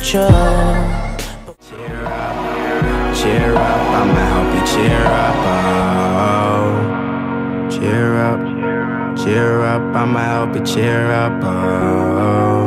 future. Cheer up, I'ma help you cheer up, oh. Cheer up, I'ma help you cheer up, oh.